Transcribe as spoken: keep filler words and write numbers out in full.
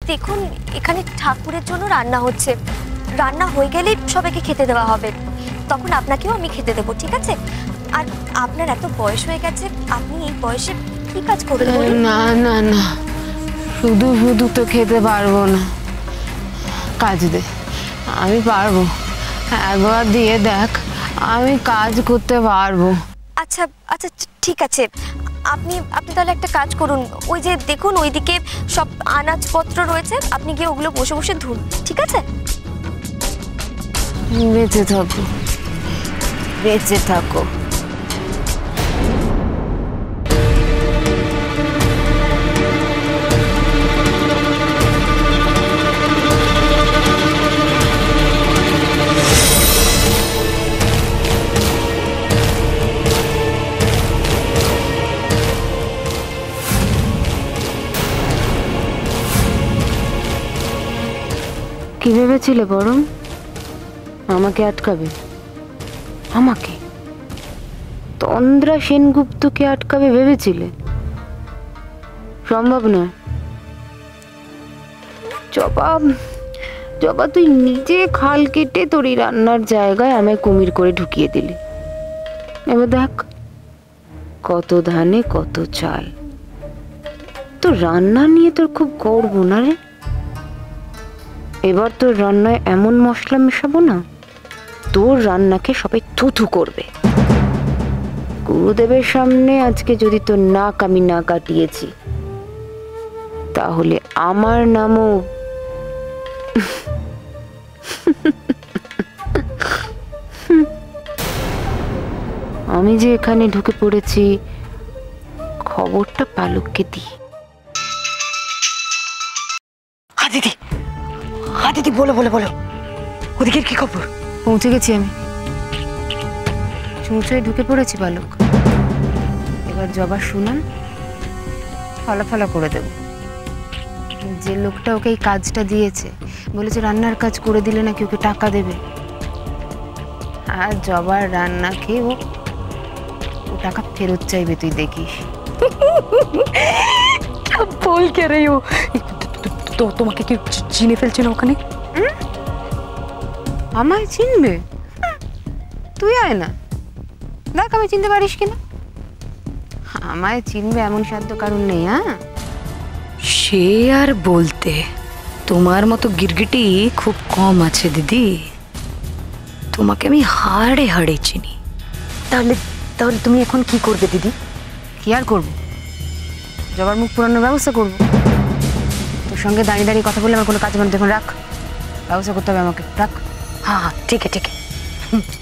দেখুন এখানে ঠাকুরের জন্য রান্না হচ্ছে, রান্না হয়ে গেলেই সবাইকে খেতে দেওয়া হবে, তখন আপনাকেও আমি খেতে দেবো, ঠিক আছে? আর আপনার এত বয়স হয়ে গেছে, আপনি এই বয়সে কি কাজ করবেন? না না না, শুধু শুধু তো খেতে পারবো না, কাজ দে, আমি পারবো, একবার দিয়ে দেখ, আমি কাজ করতে পারবো। আচ্ছা আচ্ছা ঠিক আছে, আপনি আপনি তাহলে একটা কাজ করুন, ওই যে দেখুন ওইদিকে সব আনাজপত্র রয়েছে, আপনি গিয়ে ওগুলো বসে বসে ধুন, ঠিক আছে? বেঁচে থাকো, বেঁচে থাকো। কি ভেবেছিলে বরং আমাকে আটকাবে? আমাকে, তন্দ্রা সেনগুপ্তকে আটকাবে ভেবেছিলে? সম্ভব নয়। জবা, জবা তুই নিজে খাল কেটে তোর এই রান্নার জায়গায় আমায় কুমির করে ঢুকিয়ে দিলি। এবার দেখ কত ধানে কত চাল। তোর রান্না নিয়ে তোর খুব গর্ব না রে? এবার তোর রান্নায় এমন মশলা মেশাবো না, তোর রান্নাকে সবাই থুথু করবে। গুরুদেবের সামনে আজকে যদি তোর নাক আমি না কাটিয়েছি, তাহলে আমার নামও আমি যে এখানে ঢুকে পড়েছি খবরটা পালককে দিই। হ্যাঁ দিদি, হ্যাঁ দিদি, বলো বলো বলো, ওদিকের কি খবর? পৌঁছে গেছি আমি, চুঁচোয় ঢুকে পড়েছি পালক। এবার জবা শুনান ফলাফলা করে দেব। যে লোকটা ওকে এই কাজটা দিয়েছে বলেছে রান্নার কাজ করে দিলে নাকি ওকে টাকা দেবে, আর জবার রান্না খেয়ে ও ও টাকা ফেরত চাইবে, তুই দেখিস। বল কে রে ও? তো তোমাকে কি চিনে ফেলছে না ওখানে? আমায় চিনবে? তুই আয় না, দেখ আমি চিনতে পারিস কিনা। আমায় চিনবে এমন সাধ্য কারণ নেই। হ্যাঁ সে আর বলতে, তোমার মতো গিরগিটি খুব কম আছে দিদি, তোমাকে আমি হাড়ে হাড়ে চিনি। তাহলে তাহলে তুমি এখন কি করবে দিদি? কি আর করবো, জবার মুখ পুরানোর ব্যবস্থা করবো। তোর সঙ্গে দাঁড়িয়ে দাঁড়িয়ে কথা বলে আমার কোনো কাজ মানে, দেখুন রাখ, ব্যবস্থা করতে হবে আমাকে, রাখ। হ্যাঁ হ্যাঁ ঠিক আছে ঠিক আছে।